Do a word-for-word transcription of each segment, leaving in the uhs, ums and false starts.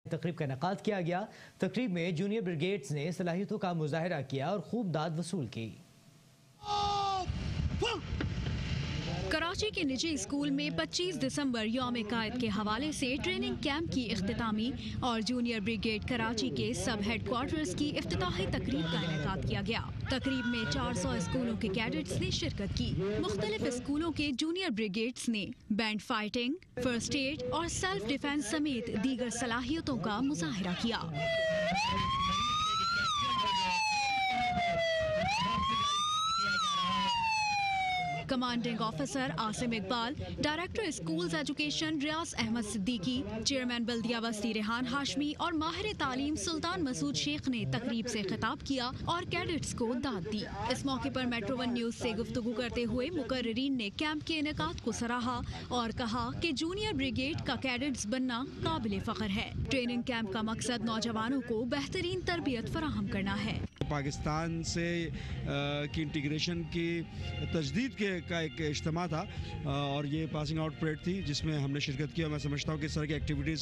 تقریب کا انعقاد کیا گیا۔ تقریب میں جونیئر بریگیڈز نے صلاحیتوں کا مظاہرہ کیا اور خوب داد وصول کی۔ کراچی کے نجی اسکول میں پچیس دسمبر یوم قائد کے حوالے سے ٹریننگ کیمپ کی اختتامی اور جونیئر بریگیڈ کراچی کے سب ہیڈ کوارٹرز کی افتتاحی تقریب کا انعقاد کیا گیا۔ تقریب میں چار سو اسکولوں کے کیڈٹس نے شرکت کی۔ مختلف اسکولوں کے جونیئر بریگیڈز نے بینڈ فائٹنگ، فرسٹ ایڈ اور سیلف ڈیفینس سمیت دیگر صلاحیتوں کا مظاہرہ کیا۔ Commanding officer Asim Iqbal, director schools education Riaz Ahmed Siddiqui, chairman بلدیہ بستی ریحان ہاشمی اور ماہر تعلیم سلطان مسعود شیخ نے تقریب سے خطاب کیا اور کیڈٹس کو داد دی۔ اس موقع پر میٹرو ون نیوز سے گفتگو کرتے ہوئے مقررین نے کیمپ کے انعقاد کو سراہا اور کہا کہ جونیئر بریگیڈ کا کیڈٹس بننا قابل فخر ہے۔ ٹریننگ کیمپ کا مقصد نوجوانوں کو بہترین تربیت فراہم کرنا ہے۔ پاکستان سے کی انٹیگریشن کی تجدید کے کا ایک اجتماع تھا اور یہ پاسنگ آؤٹ پریڈ تھی جس میں ہم نے شرکت کی اور میں سمجھتا ہوں کہ اس طرح کی ایکٹیویٹیز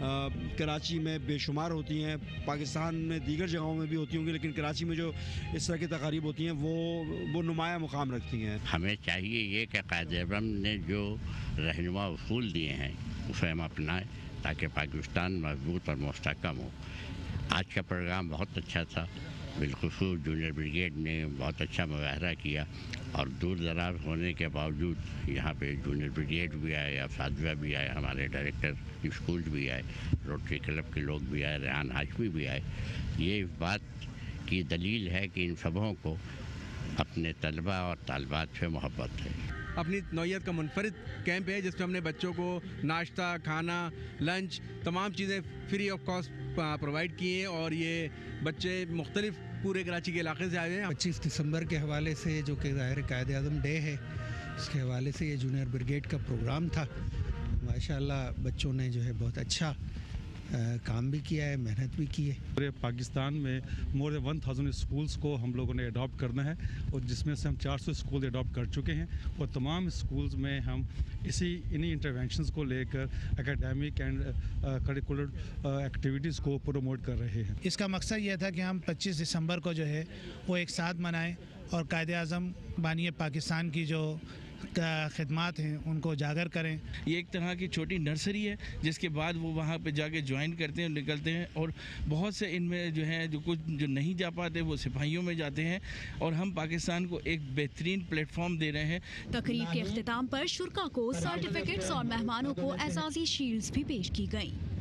کراچی میں بے شمار ہوتی ہیں، پاکستان میں دیگر جگہوں میں بھی ہوتی ہوں گی، لیکن کراچی میں جو اس طرح کی تقاریب ہوتی ہیں وہ وہ نمایاں مقام رکھتی ہیں۔ ہمیں چاہیے یہ کہ قائد اعظم نے جو رہنما اصول دیے ہیں اسے ہم اپنائیں تاکہ پاکستان مضبوط اور مستحکم ہو۔ آج کا پروگرام بہت اچھا تھا، بالخصوص جونیئر بریگیڈ نے بہت اچھا مظاہرہ کیا اور دور دراز ہونے کے باوجود یہاں پہ جونیئر بریگیڈ بھی آئے، اساتذہ بھی آئے، ہمارے ڈائریکٹر اسکول بھی آئے، روٹری کلب کے لوگ بھی آئے، ریحان ہاشمی بھی آئے۔ یہ اس بات کی دلیل ہے کہ ان سبوں کو اپنے طلبہ اور طالبات سے محبت ہے۔ اپنی نوعیت کا منفرد کیمپ ہے جس میں ہم نے بچوں کو ناشتہ، کھانا، لنچ، تمام چیزیں فری آف کاسٹ پرووائڈ کی ہیں اور یہ بچے مختلف پورے کراچی کے علاقے سے آئے ہیں۔ پچیس دسمبر کے حوالے سے جو کہ ظاہر قائد اعظم ڈے ہے، اس کے حوالے سے یہ جونیئر بریگیڈ کا پروگرام تھا۔ ماشاءاللہ بچوں نے جو ہے بہت اچھا کام بھی کیا ہے، محنت بھی کی ہے۔ پورے پاکستان میں more than one thousand schools کو ہم لوگوں نے اڈاپٹ کرنا ہے اور جس میں سے ہم چار سو اسکول اڈاپٹ کر چکے ہیں اور تمام اسکولز میں ہم اسی انہی انٹروینشنز کو لے کر اکیڈیمک اینڈ کریکولر ایکٹیویٹیز کو پروموٹ کر رہے ہیں۔ اس کا مقصد یہ تھا کہ ہم پچیس دسمبر کو جو ہے وہ ایک ساتھ منائیں اور قائد اعظم بانی پاکستان کی جو خدمات ہیں ان کو اجاگر کریں۔ یہ ایک طرح کی چھوٹی نرسری ہے جس کے بعد وہ وہاں پہ جا کے جوائن کرتے ہیں، نکلتے ہیں اور بہت سے ان میں جو ہیں جو کچھ جو نہیں جا پاتے وہ سپاہیوں میں جاتے ہیں اور ہم پاکستان کو ایک بہترین پلیٹ فارم دے رہے ہیں۔ تقریب کے اختتام پر شرکا کو سرٹیفکیٹس اور مہمانوں کو اعزازی شیلڈز بھی پیش کی گئیں۔